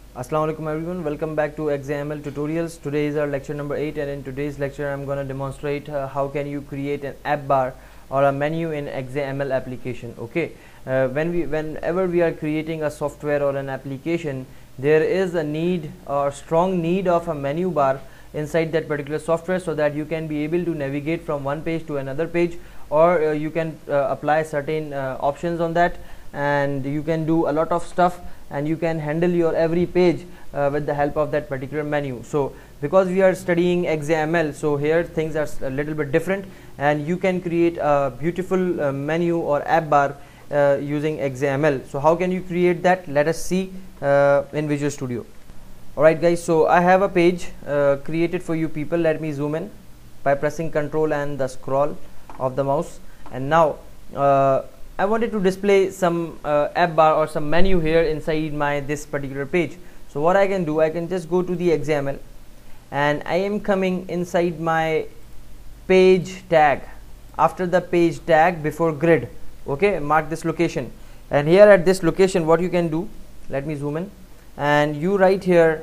Assalamu alaikum everyone, welcome back to XAML tutorials. Today is our lecture number 8, and in today's lecture I'm going to demonstrate how can you create an app bar or a menu in XAML application. Okay, whenever we are creating a software or an application, there is a need or strong need of a menu bar inside that particular software, so that you can be able to navigate from one page to another page, or you can apply certain options on that, and you can do a lot of stuff, and you can handle your every page with the help of that particular menu. So because we are studying XAML, so here things are a little bit different, and you can create a beautiful menu or app bar using XAML. So how can you create that? Let us see in Visual Studio. Alright guys, so I have a page created for you people. Let me zoom in by pressing Ctrl and the scroll of the mouse, and now I wanted to display some app bar or some menu here inside this particular page. So what I can do, I can just go to the XAML, and I am coming inside my page tag. After the page tag, before grid, okay, mark this location, and here at this location what you can do, let me zoom in, and you write here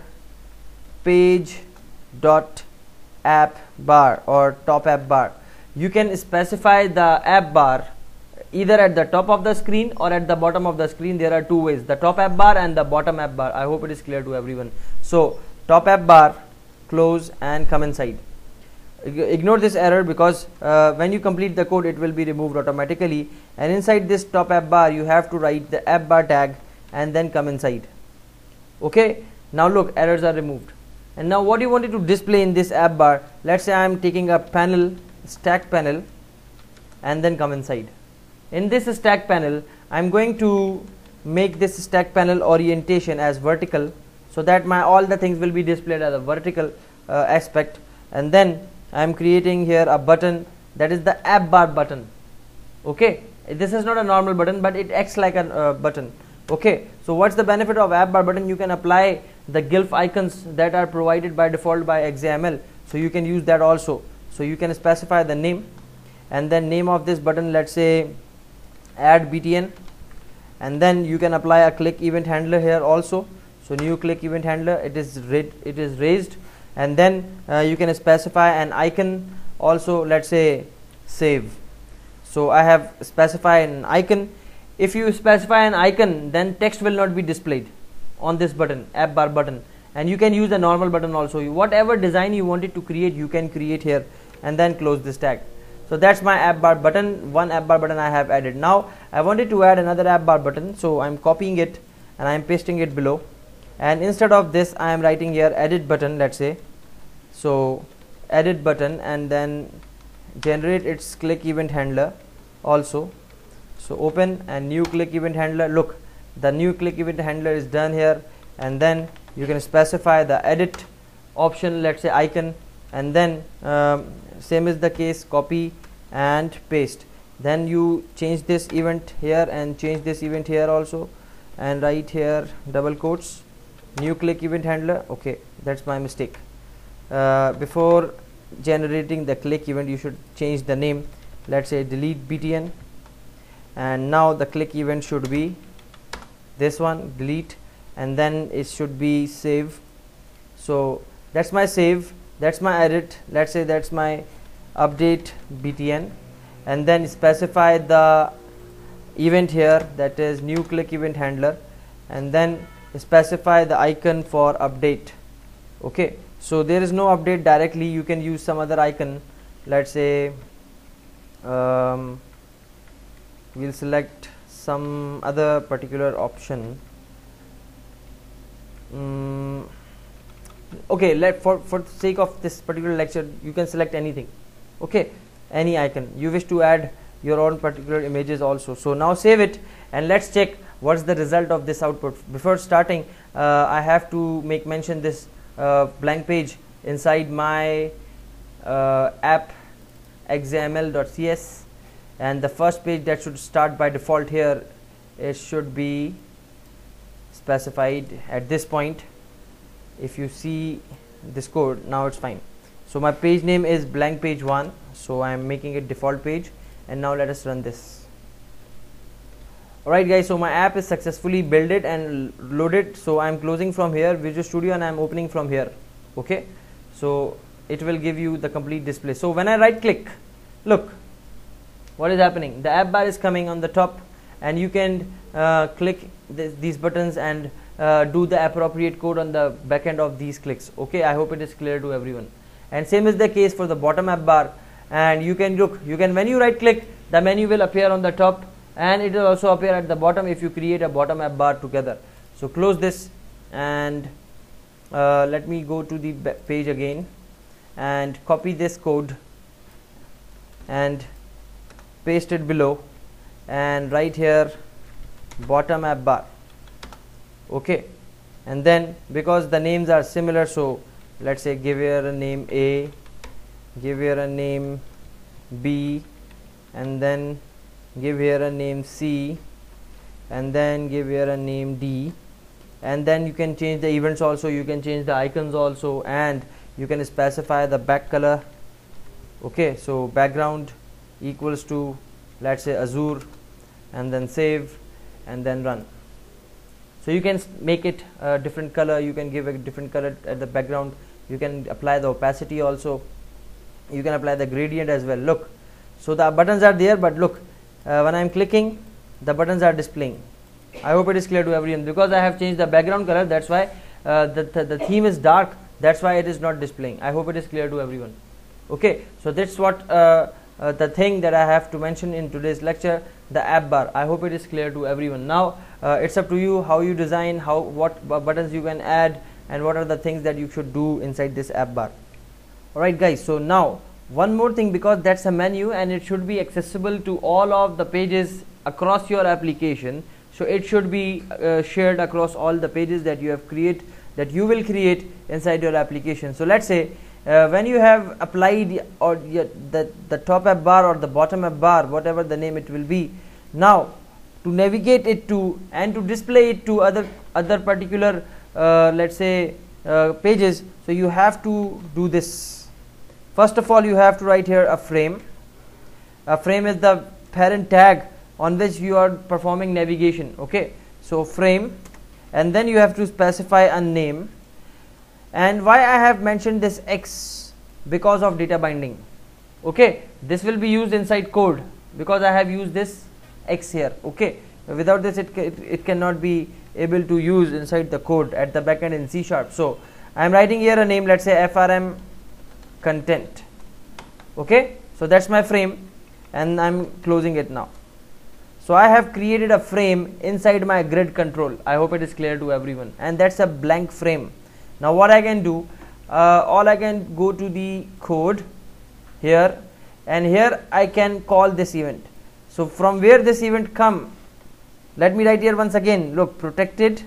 page dot app bar or top app bar. You can specify the app bar either at the top of the screen or at the bottom of the screen. There are two ways, the top app bar and the bottom app bar. I hope it is clear to everyone. So top app bar, close and come inside. Ignore this error, because when you complete the code it will be removed automatically, and inside this top app bar you have to write the app bar tag and then come inside. Okay, now look, errors are removed. And now what you wanted to display in this app bar, let's say I am taking a panel, stack panel, and then come inside. In this stack panel, I am going to make this stack panel orientation as vertical, so that my all the things will be displayed as a vertical aspect. And then I am creating here a button, that is the app bar button. Okay, this is not a normal button, but it acts like a button. Okay, so what's the benefit of app bar button? You can apply the GIF icons that are provided by default by XAML, so you can use that also. So you can specify the name, and then name of this button, let's say add btn, and then you can apply a click event handler here also. So new click event handler, it is raised, and then you can specify an icon also, let's say save. So I have specified an icon. If you specify an icon, then text will not be displayed on this button, app bar button, and you can use a normal button also. Whatever design you wanted to create, you can create here, and then close this tag. So that's my app bar button. One app bar button I have added. Now I wanted to add another app bar button, so I'm copying it and I'm pasting it below, and instead of this I am writing here edit button, let's say. So edit button, and then generate its click event handler also. So open and new click event handler. Look, the new click event handler is done here, and then you can specify the edit option, let's say icon, and then same is the case, copy and paste. Then you change this event here and change this event here also, and write here double quotes new click event handler. Okay, that's my mistake. Before generating the click event, you should change the name, let's say delete btn, and now the click event should be this one, delete, and then it should be save. So that's my save, that's my edit, let's say that's my update btn, and then specify the event here, that is new click event handler, and then specify the icon for update. Okay, so there is no update directly, you can use some other icon, let's say we'll select some other particular option. Okay, for the sake of this particular lecture, you can select anything. Okay, any icon you wish to add your own particular images also. So now save it, and let's check what's the result of this output. Before starting, I have to make mention this blank page inside my app xaml.cs, and the first page that should start by default here, it should be specified at this point. If you see this code, now it's fine. So my page name is blank page 1, so I am making it default page, and now let us run this. Alright guys, so my app is successfully built it and loaded. So I'm closing from here Visual Studio and I'm opening from here. Okay, so it will give you the complete display. So when I right click, look what is happening. The app bar is coming on the top, and you can click these buttons and do the appropriate code on the back end of these clicks. Okay, I hope it is clear to everyone. And same is the case for the bottom app bar. And you can look, when you right click, the menu will appear on the top, and it will also appear at the bottom if you create a bottom app bar together. So close this, and let me go to the page again and copy this code and paste it below, and right here bottom app bar. Okay, and then because the names are similar, so let's say give here a name A, give here a name B, and then give here a name C, and then give here a name D. And then you can change the events also, you can change the icons also, and you can specify the back color. Okay, so background equals to, let's say, azure, and then save and then run. So you can make it a different color, you can give a different color at the background, you can apply the opacity also, you can apply the gradient as well. Look, so the buttons are there, but look, when I am clicking, the buttons are displaying. I hope it is clear to everyone. Because I have changed the background color, that's why the theme is dark, that's why it is not displaying. I hope it is clear to everyone. Okay, so that's what the thing that I have to mention in today's lecture, the app bar. I hope it is clear to everyone. Now it's up to you how you design, what buttons you can add, and what are the things that you should do inside this app bar. Alright guys, so now one more thing, because that's a menu and it should be accessible to all of the pages across your application. So it should be shared across all the pages that you will create inside your application. So let's say when you have applied or the top app bar or the bottom app bar, whatever the name it will be, now to navigate it to and to display it to other particular let's say pages, so you have to do this. First of all, you have to write here a frame. A frame is the parent tag on which you are performing navigation. Okay, so frame, and then you have to specify a name. And why I have mentioned this X? Because of data binding. Okay, this will be used inside code because I have used this X here. Okay, without this it cannot be able to use inside the code at the backend in C#. So I am writing here a name, let's say FRM content. Okay, so that's my frame, and I'm closing it now. So I have created a frame inside my grid control. I hope it is clear to everyone, and that's a blank frame. Now what I can do, all I can go to the code here, and here I can call this event. So from where this event come, let me write here once again. Look, protected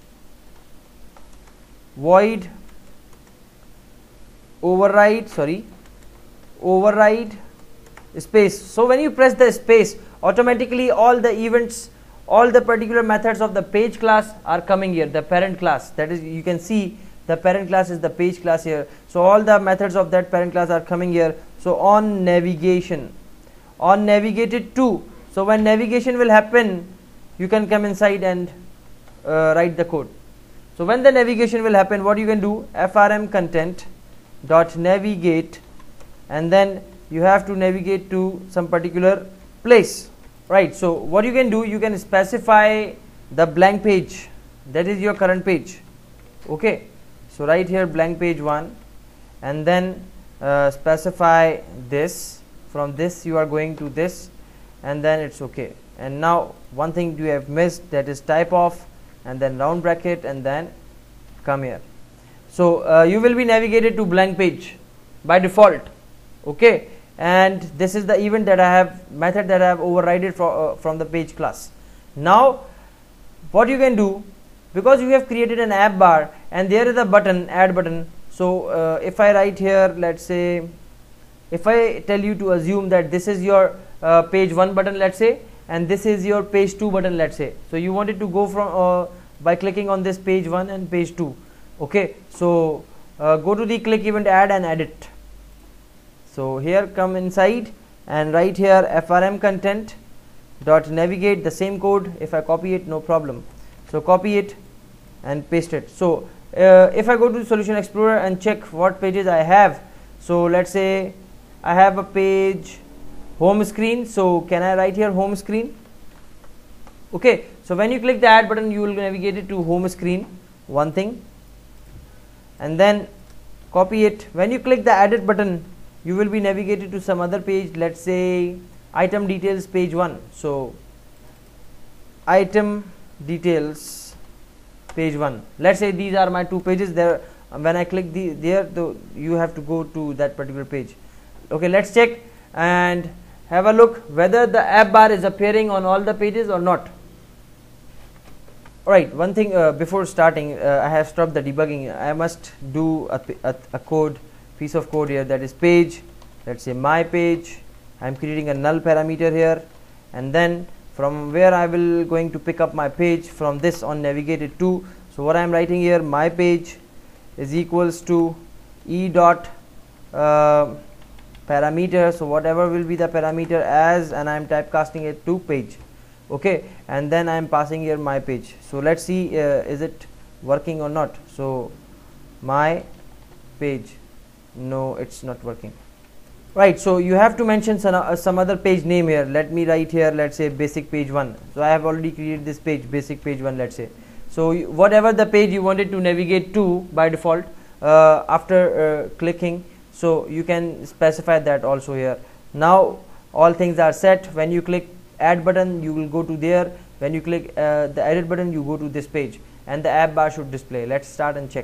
void override space. So when you press the space, automatically all the events, all the particular methods of the page class are coming here, the parent class. That is, you can see the parent class is the page class here. So all the methods of that parent class are coming here. So on navigation, on navigated to, so when navigation will happen, you can come inside and write the code. So when the navigation will happen, what you can do, frm content dot navigate, and then you have to navigate to some particular place, right? So what you can do, you can specify the blank page, that is your current page. Okay, so right here blank page 1, and then specify this, from this you are going to this, and then it's okay. And now one thing you have missed, that is type of, and then round bracket, and then come here. So you will be navigated to blank page by default. Okay, and this is the event that I have, method that I have overridden from the page class. Now what you can do, because you have created an app bar and there is a button, add button. So if I write here, let's say, if I tell you to assume that this is your page 1 button, let's say, and this is your page 2 button, let's say. So you wanted to go from by clicking on this page 1 and page 2. Okay, so go to the click event add and edit. So here come inside and write here frm content dot navigate, the same code. If I copy it, no problem. So copy it and paste it. So if I go to Solution Explorer and check what pages I have, so let's say I have a page home screen. So can I write here home screen? Okay, so when you click the add button, you will navigate it to home screen, one thing, and then copy it. When you click the edit button, you will be navigated to some other page, let's say item details page 1. So item details page 1, let's say these are my two pages there. When I click you have to go to that particular page. Okay, let's check and have a look whether the app bar is appearing on all the pages or not. Alright, one thing before starting, I have stopped the debugging. I must do a piece of code here, that is page, let's say my page. I am creating a null parameter here, and then from where I will going to pick up my page, from this on navigated to. So what I am writing here, my page is equals to e dot parameter, so whatever will be the parameter as, and I am typecasting it to page. Okay, and then I am passing here my page. So let's see is it working or not. So my page, no, it's not working. Right, so you have to mention some other page name here. Let me write here, let's say basic page 1. So I have already created this page, basic page 1, let's say. So whatever the page you wanted to navigate to by default after clicking, so you can specify that also here. Now all things are set. When you click add button, you will go to there. When you click the edit button, you go to this page, and the app bar should display. Let's start and check.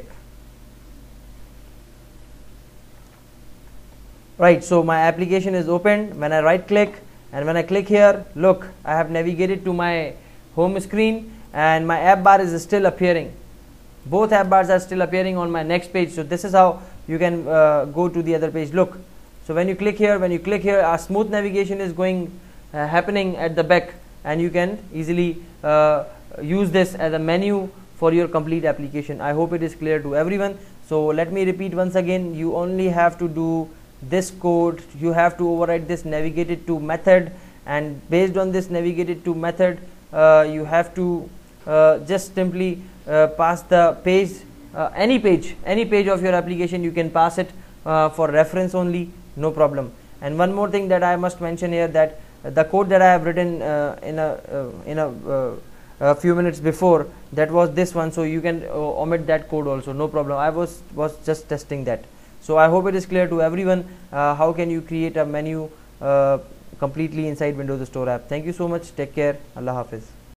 Right, so my application is opened. When I right click and when I click here, look, I have navigated to my home screen and my app bar is still appearing. Both app bars are still appearing on my next page. So this is how you can go to the other page. Look, so when you click here, a smooth navigation is going happening at the back, and you can easily use this as a menu for your complete application. I hope it is clear to everyone. So let me repeat once again, you only have to do this code. You have to override this navigated to method, and based on this navigated to method, you have to just simply pass the page, any page of your application. You can pass it for reference only, no problem. And one more thing that I must mention here, that the code that I have written in a few minutes before, that was this one. So you can omit that code also, no problem. I was just testing that. So I hope it is clear to everyone how can you create a menu completely inside Windows Store app. Thank you so much. Take care. Allah Hafiz.